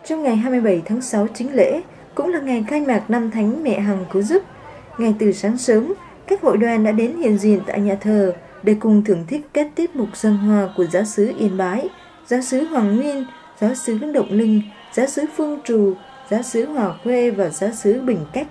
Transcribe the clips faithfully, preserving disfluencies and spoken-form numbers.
Trong ngày hai mươi bảy tháng sáu chính lễ, cũng là ngày khai mạc năm Thánh Mẹ Hằng Cứu Giúp. Ngay từ sáng sớm, các hội đoàn đã đến hiện diện tại nhà thờ để cùng thưởng thức các tiết mục dân hoa của giáo xứ Yên Bái, giáo xứ Hoàng Nguyên, giáo xứ Động Linh, giáo xứ Phương Trù, giáo xứ Hòa Khuê và giáo xứ Bình Cách.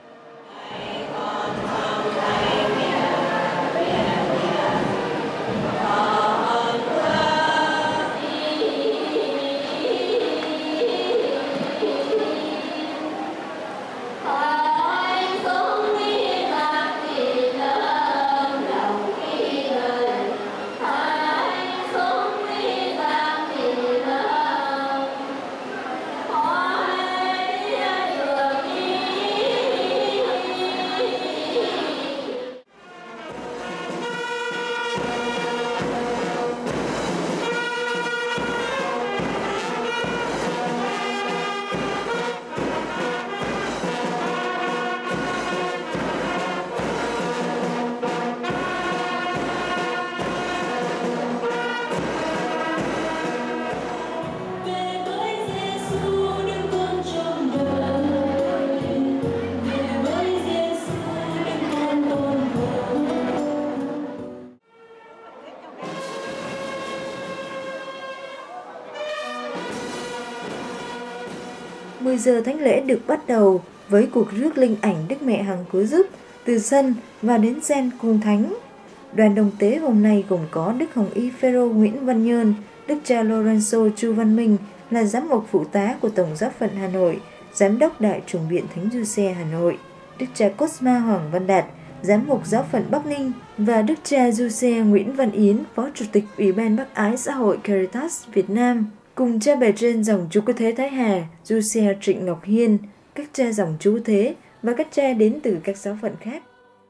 mười giờ thánh lễ được bắt đầu với cuộc rước linh ảnh Đức Mẹ Hằng Cứu Giúp từ sân và đến sen cung thánh. Đoàn đồng tế hôm nay gồm có Đức Hồng Y Phêrô Nguyễn Văn Nhơn, Đức cha Lorenzo Chu Văn Minh là giám mục phụ tá của Tổng giáo phận Hà Nội, giám đốc Đại chủng viện Thánh Giuse Hà Nội, Đức cha Cosma Hoàng Văn Đạt, giám mục giáo phận Bắc Ninh và Đức cha Giuse Nguyễn Văn Yến, phó chủ tịch Ủy ban Bác ái xã hội Caritas Việt Nam, cùng cha bề trên dòng Chúa Cứu Thế Thái Hà, Giuse Trịnh Ngọc Hiên, các cha dòng Chúa Thế và các cha đến từ các giáo phận khác.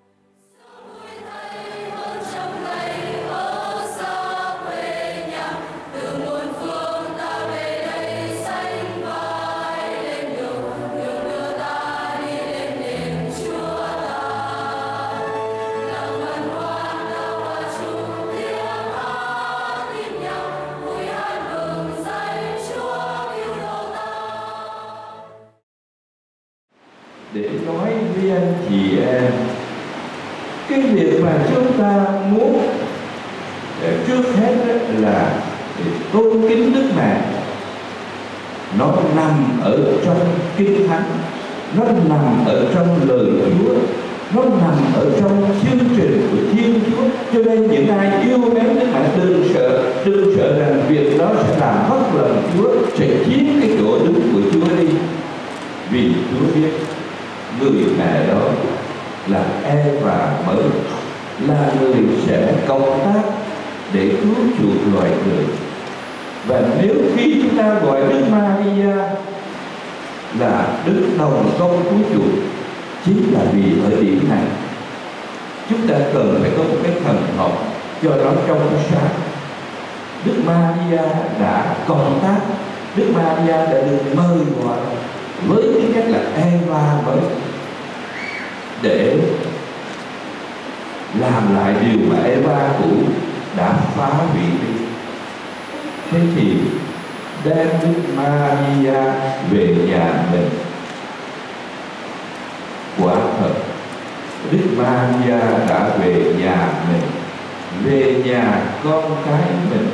Để nói với anh chị em, cái việc mà chúng ta muốn trước hết là để tôn kính Đức Mẹ, nó nằm ở trong Kinh Thánh, nó nằm ở trong lời Chúa, nó nằm ở trong chương trình của Thiên Chúa. Cho nên những ai yêu mến Đức Mẹ đừng sợ, đừng sợ rằng việc đó sẽ làm mất lòng Chúa, sẽ chiếm cái chỗ đứng của Chúa đi. Vì Chúa biết người mẹ đó là Eva mới, là người sẽ công tác để cứu chuộc loài người. Và nếu khi chúng ta gọi Đức Maria là Đức Đồng Công cứu chuộc, chính là vì ở điểm này chúng ta cần phải có một cái thần học cho nó trong sáng. Đức Maria đã công tác, Đức Maria đã được mời gọi với tính cách là Eva mới để làm lại điều mà Eva cũ đã phá hủy đi. Thế thì đem Đức Maria về nhà mình. Quả thật Đức Maria đã về nhà mình, về nhà con cái mình.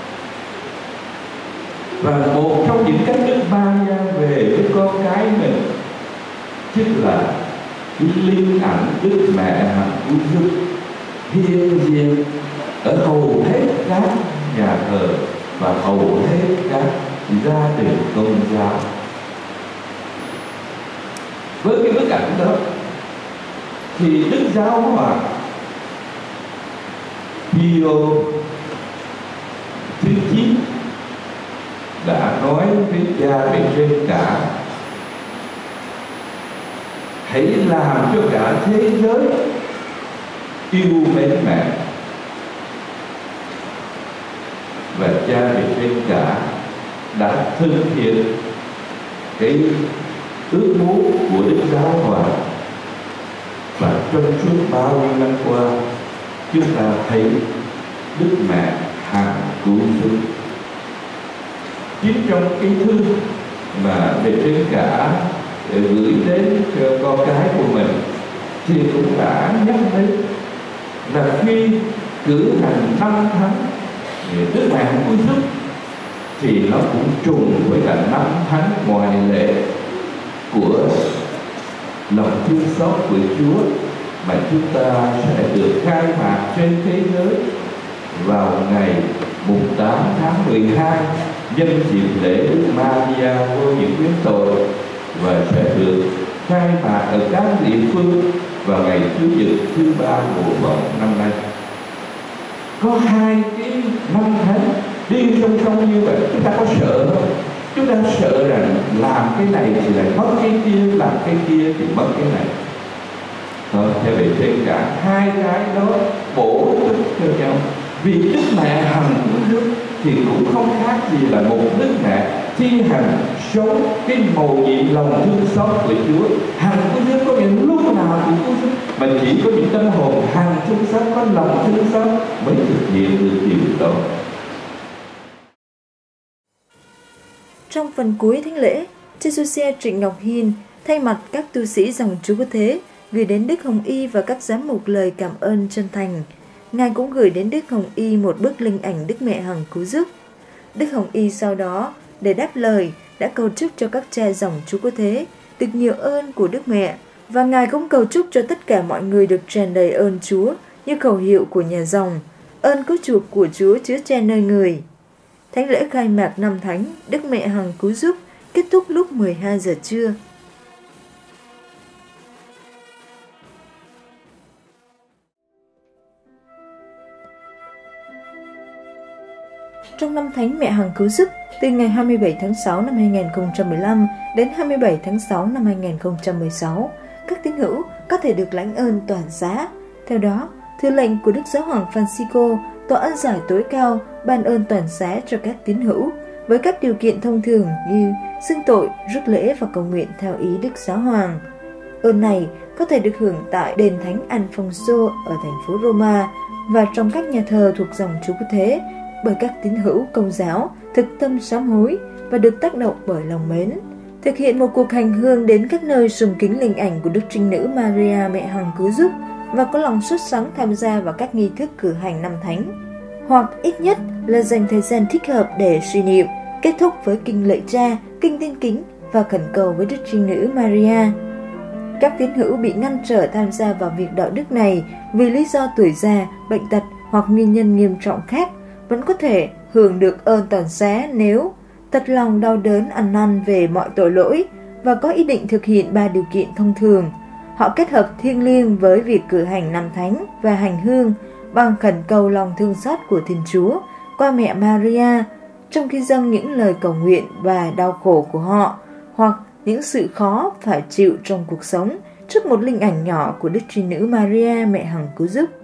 Và một trong những cách Đức Maria về với con cái mình chính là linh ảnh Đức Mẹ Hằng Cứu Giúp hiện diện ở hầu hết các nhà thờ và hầu hết các gia đình Công giáo. Với cái bức ảnh đó thì Đức Giáo Hoàng Pio thứ chín đã nói với cha bề trên cả: hãy làm cho cả thế giới yêu mến mẹ. Và cha bề trên cả đã thực hiện cái ước muốn của Đức Giáo Hoàng. Và trong suốt bao nhiêu năm qua, chúng ta thấy Đức Mẹ Hằng Cứu Giúp. Chính trong cái thư mà bề trên cả gửi đến cho con cái của mình thì cũng đã nhắc đến là khi cử hành năm thánh Đức Mẹ Hằng Cứu Giúp thì nó cũng trùng với cả năm thánh ngoại lệ của lòng thương xót của Chúa mà chúng ta sẽ được khai mạc trên thế giới vào ngày mùng tám tháng mười hai nhân dịp lễ Đức Maria vô những biến tội, và sẽ được khai mạc ở các địa phương vào ngày Chủ nhật thứ ba mùa vọng năm nay. Có hai cái năm thánh đi song song như vậy, chúng ta có sợ không? Chúng ta sợ rằng làm cái này thì lại mất cái kia, làm cái kia thì mất cái này. Thôi, theo bề trên cả hai cái đó bổ túc cho nhau. Vì Đức Mẹ Hằng Cứu Giúp thì cũng không khác gì là một Đức Mẹ thi hành sống cái mầu nhiệm lòng thương xót của Chúa. Hằng Cứu Giúp có những lúc nào cũng cứu giúp, mà chỉ có những tâm hồn hằng thương xót, có lòng thương xót mới thực hiện được điều đó. Trong phần cuối thánh lễ, Cha Giuse Trịnh Ngọc Hiền thay mặt các tu sĩ dòng Chúa Cứu Thế gửi đến Đức Hồng Y và các giám mục lời cảm ơn chân thành. Ngài cũng gửi đến Đức Hồng Y một bức linh ảnh Đức Mẹ Hằng Cứu Giúp. Đức Hồng Y sau đó, để đáp lời, đã cầu chúc cho các cha dòng Chúa Cứu Thế được nhiều ơn của Đức Mẹ, và Ngài cũng cầu chúc cho tất cả mọi người được tràn đầy ơn Chúa như khẩu hiệu của nhà dòng: ơn cứu chuộc của Chúa chứa che nơi người. Thánh lễ khai mạc năm thánh Đức Mẹ Hằng Cứu Giúp kết thúc lúc mười hai giờ trưa. Trong năm thánh Mẹ Hằng Cứu Giúp, từ ngày hai mươi bảy tháng sáu năm hai nghìn không trăm mười lăm đến hai mươi bảy tháng sáu năm hai nghìn không trăm mười sáu, các tín hữu có thể được lãnh ơn toàn giá. Theo đó, thư lệnh của Đức Giáo hoàng Francisco, tòa ân giải tối cao, ban ơn toàn giá cho các tín hữu với các điều kiện thông thường như xưng tội, rước lễ và cầu nguyện theo ý Đức Giáo hoàng. Ơn này có thể được hưởng tại đền Thánh Alfonso ở thành phố Roma và trong các nhà thờ thuộc dòng Chúa Cứu Thế bởi các tín hữu Công giáo thực tâm sám hối và được tác động bởi lòng mến, thực hiện một cuộc hành hương đến các nơi sùng kính linh ảnh của Đức Trinh Nữ Maria Mẹ Hằng Cứu Giúp và có lòng sốt sắng tham gia vào các nghi thức cử hành năm thánh, hoặc ít nhất là dành thời gian thích hợp để suy niệm, kết thúc với kinh lạy Cha, kinh tiên kính và khẩn cầu với Đức Trinh Nữ Maria. Các tín hữu bị ngăn trở tham gia vào việc đạo đức này vì lý do tuổi già, bệnh tật hoặc nguyên nhân nghiêm trọng khác vẫn có thể hưởng được ơn toàn giá nếu thật lòng đau đớn ăn năn về mọi tội lỗi và có ý định thực hiện ba điều kiện thông thường. Họ kết hợp thiêng liêng với việc cử hành năm thánh và hành hương bằng khẩn cầu lòng thương xót của Thiên Chúa qua mẹ Maria, trong khi dâng những lời cầu nguyện và đau khổ của họ hoặc những sự khó phải chịu trong cuộc sống trước một linh ảnh nhỏ của Đức Trinh Nữ Maria Mẹ Hằng Cứu Giúp.